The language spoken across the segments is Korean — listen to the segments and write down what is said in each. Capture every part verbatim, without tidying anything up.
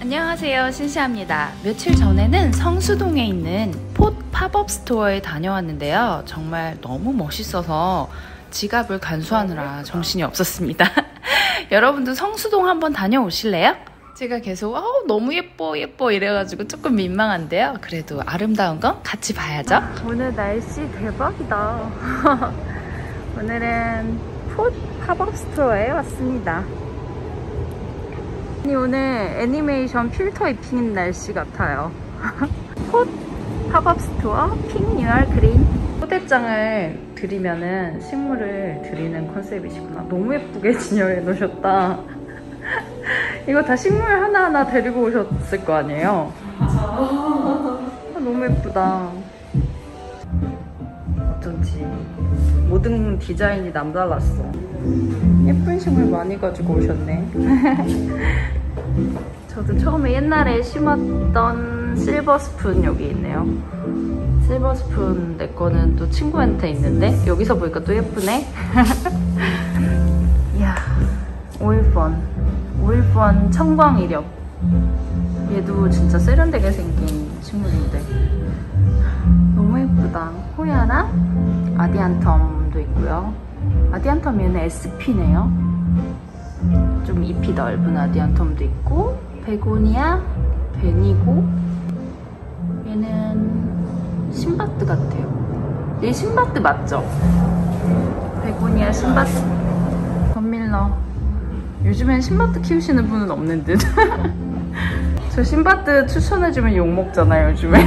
안녕하세요, 신시아입니다. 며칠 전에는 성수동에 있는 폿 팝업 스토어에 다녀왔는데요. 정말 너무 멋있어서 지갑을 간수하느라 정신이 없었습니다. 여러분도 성수동 한번 다녀오실래요? 제가 계속 어, 너무 예뻐 예뻐 이래가지고 조금 민망한데요. 그래도 아름다운 건 같이 봐야죠. 오늘 날씨 대박이다. 오늘은 폿 팝업 스토어에 왔습니다. 오늘 애니메이션 필터 입힌 날씨 같아요. 폿 팝업 스토어 핑 뉴얼 그린. 포대장을 드리면은 식물을 드리는 컨셉이시구나. 너무 예쁘게 진열해 놓으셨다. 이거 다 식물 하나하나 데리고 오셨을 거 아니에요? 아, 너무 예쁘다. 어쩐지 모든 디자인이 남달랐어. 예쁜 식물 많이 가지고 오셨네. 저도 처음에 옛날에 심었던 실버 스푼 여기 있네요. 실버 스푼 내 거는 또 친구한테 있는데 여기서 보니까 또 예쁘네. 이야, 오일펀 오일펀 청광 이력. 얘도 진짜 세련되게 생긴 식물인데 너무 예쁘다. 호야랑 아디안텀도 있고요. 아디안텀 얘는 에스피네요. 좀 잎이 넓은 아디안텀도 있고, 베고니아, 베니고, 얘는 신바트 같아요. 얘 신바트 맞죠? 베고니아 신바트. 건밀러. 요즘엔 신바트 키우시는 분은 없는 듯. 저 신바트 추천해주면 욕먹잖아요, 요즘에.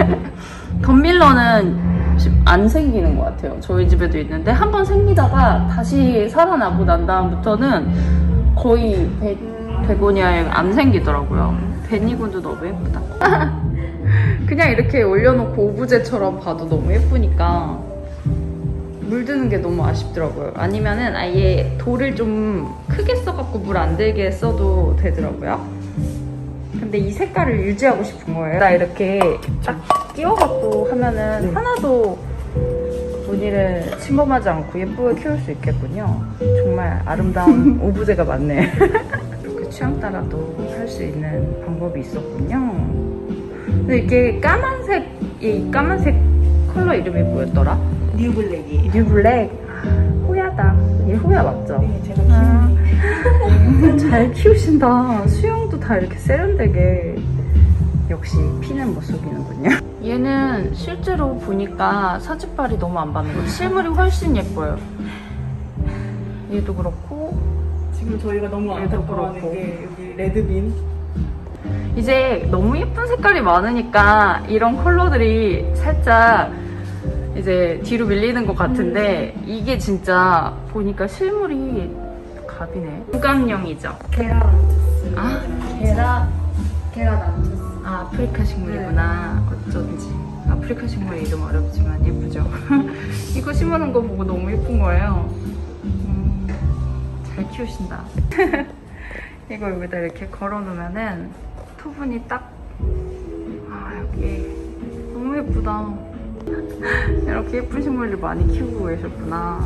건밀러는 안 생기는 것 같아요. 저희 집에도 있는데 한 번 생기다가 다시 살아나고 난 다음부터는 거의 베, 베고니아에 안 생기더라고요. 베니군도 너무 예쁘다. 그냥 이렇게 올려놓고 오브제처럼 봐도 너무 예쁘니까 물드는 게 너무 아쉽더라고요. 아니면은 아예 돌을 좀 크게 써갖고 물 안 들게 써도 되더라고요. 근데 이 색깔을 유지하고 싶은 거예요. 나 이렇게 딱 끼워갖고 하면은 네. 하나도 무늬를 침범하지 않고 예쁘게 키울 수 있겠군요. 정말 아름다운 오브제가 많네. 이렇게 취향 따라도 할 수 있는 방법이 있었군요. 근데 이게 까만색, 이 까만색 컬러 이름이 뭐였더라? 뉴블랙이에요. 뉴블랙. 호야다. 얘 호야 맞죠? 네, 제가 키우는. 아, 잘 키우신다. 수영도 다 이렇게 세련되게. 역시 피는 못 속이는군요. 얘는 실제로 보니까 사진빨이 너무 안 받는 거예요. 실물이 훨씬 예뻐요. 얘도 그렇고. 지금 저희가 너무 안타까워하는 게 여기 레드빈. 이제 너무 예쁜 색깔이 많으니까 이런 컬러들이 살짝 이제 뒤로 밀리는 것 같은데 이게 진짜 보니까 실물이 갑이네. 구강용이죠. 게라란투스. 아, 게라. 게라란투스. 아, 아프리카 식물이구나. 네. 어쩐지. 아프리카 식물 이름 어렵지만 예쁘죠? 이거 심어놓은 거 보고 너무 예쁜 거예요. 음, 잘 키우신다. 이거 여기다 이렇게 걸어놓으면은 토분이 딱. 아, 여기 너무 예쁘다. 이렇게 예쁜 식물을 많이 키우고 계셨구나.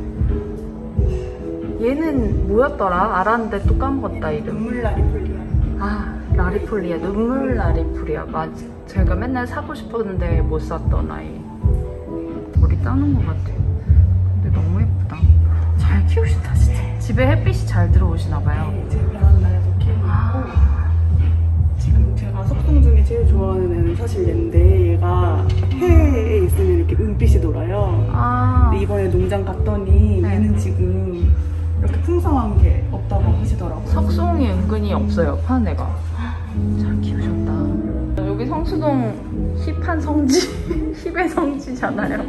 얘는 뭐였더라? 알았는데 또 까먹었다, 이름. 눈물 라리폴리아. 아, 라리폴리아. 눈물 라리폴리아. 맞아. 제가 맨날 사고 싶었는데 못 샀던 아이. 머리 따는 것 같아요. 근데 너무 예쁘다. 잘 키우신다, 진짜. 집에 햇빛이 잘 들어오시나봐요. 네, 제 베란다에서 키우고 아. 지금 제가 석동 중에 제일 좋아하는 애는 사실 얘인데 얘가 해에 있으면 이렇게 은빛이 돌아요. 아. 근데 이번에 농장 갔더니 네. 얘는 지금 이렇게 풍성한 게 없다고 하시더라고요. 석송이 은근히 없어요, 파는 애가. 잘 키우셨다. 여기 성수동 힙한 성지, 힙의 성지잖아요.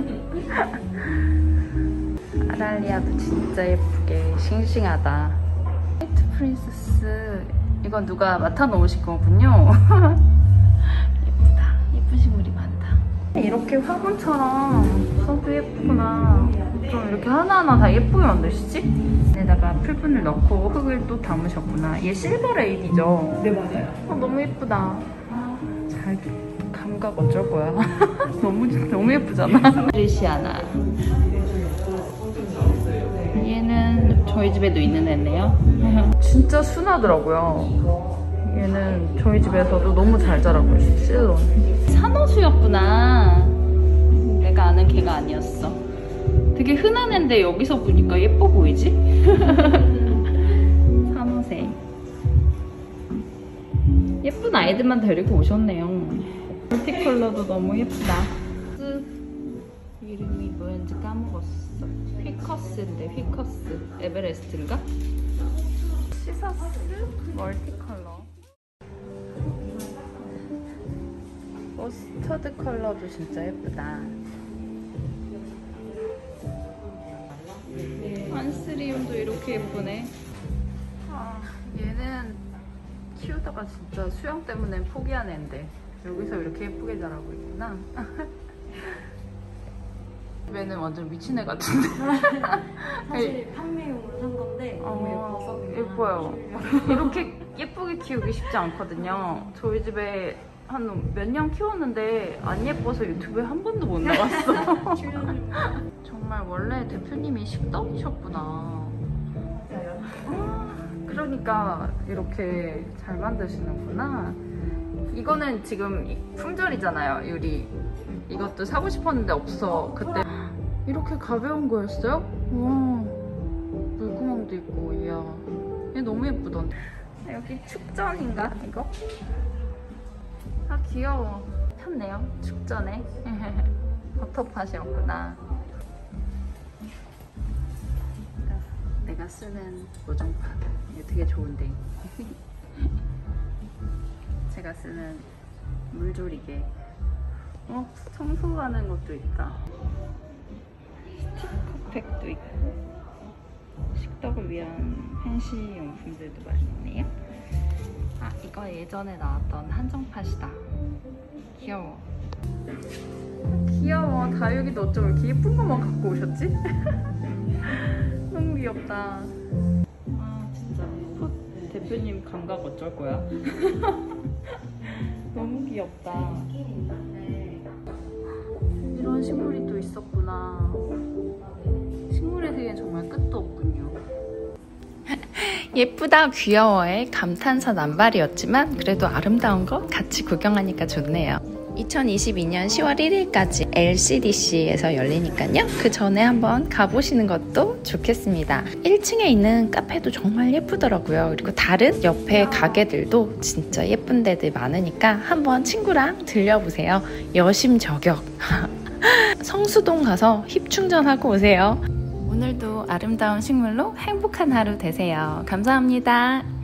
아달리아도 진짜 예쁘게 싱싱하다. 화이트 프린세스. 이건 누가 맡아놓으신 거군요. 예쁘다. 예쁜 식물이 많다. 이렇게 화분처럼 써도 예쁘구나. 좀 이렇게 하나하나 다 예쁘게 만드시지? 여기다가 풀분을 넣고 흙을 또 담으셨구나. 얘 실버레이디죠? 네, 맞아요. 어, 너무 예쁘다. 잘 감각 어쩔 거야. 너무 너무 예쁘잖아. 리시아나. 얘는 저희 집에도 있는 애네요. 진짜 순하더라고요. 얘는 저희 집에서도 너무 잘 자라고 있어. 실론. 산호수였구나. 내가 아는 걔가 아니었어. 되게 흔한 앤데 여기서 보니까 예뻐 보이지? 산호새. 예쁜 아이들만 데리고 오셨네요. 멀티컬러도 너무 예쁘다. 이름이 뭐였는지 까먹었어. 휘커스인데, 휘커스. 에베레스트인가? 시사스 멀티컬러. 머스터드 컬러도 진짜 예쁘다. 안스리움도 이렇게 예쁘네. 아, 얘는 키우다가 진짜 수영 때문에 포기한 애인데 여기서 이렇게 예쁘게 자라고 있구나. 얘는 완전 미친 애 같은데. 사실 판매용으로 산 건데 너무 어, 예뻐서 예뻐요. 이렇게 예쁘게 키우기 쉽지 않거든요. 저희 집에 한 몇 년 키웠는데 안 예뻐서 유튜브에 한 번도 못 나갔어. 정말 원래 대표님이 식덕이셨구나. 맞아요. 아, 그러니까 이렇게 잘 만드시는구나. 이거는 지금 품절이잖아요, 유리. 이것도 사고 싶었는데 없어. 그때 이렇게 가벼운 거였어요? 와, 물구멍도 있고. 이야, 얘 너무 예쁘던데. 여기 축전인가 이거? 아, 귀여워. 폈네요, 축전에. 버터팟이었구나. 내가 쓰는 모종팟. 이거 되게 좋은데. 제가 쓰는 물조리개. 어, 청소하는 것도 있다. 스티커팩도 있고, 식덕을 위한 펜시 용품들도 많이 있네요. 아, 이거 예전에 나왔던 한정팟이다. 귀여워. 귀여워. 다육이도 어쩜 이렇게 예쁜 것만 갖고 오셨지? 너무 귀엽다. 아, 진짜 풋 대표님 감각 어쩔 거야? 너무 귀엽다. 이런 식물이 또 있었구나. 식물에 대해 정말 끝도 없군요. 예쁘다 귀여워의 감탄사 남발이었지만 그래도 아름다운 거 같이 구경하니까 좋네요. 이천이십이 년 시월 일일까지 엘씨디씨에서 열리니까요. 그 전에 한번 가보시는 것도 좋겠습니다. 일 층에 있는 카페도 정말 예쁘더라고요. 그리고 다른 옆에 가게들도 진짜 예쁜 데들 많으니까 한번 친구랑 들려보세요. 여심 저격. 성수동 가서 힙 충전하고 오세요. 오늘도 아름다운 식물로 행복한 하루 되세요. 감사합니다.